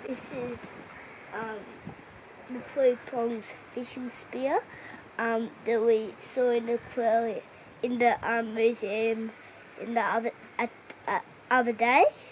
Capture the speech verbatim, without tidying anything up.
This is um, the three prongs fishing spear um, that we saw in the aquarium, in the um, museum in the other at, uh, other day.